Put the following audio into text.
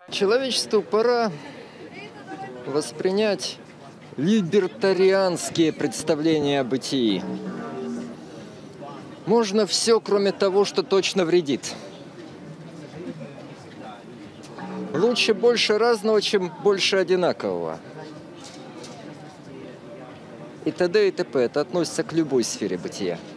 Человечеству пора воспринять либертарианские представления о бытии. Можно все, кроме того, что точно вредит. Лучше больше разного, чем больше одинакового. И т.д. и т.п. Это относится к любой сфере бытия.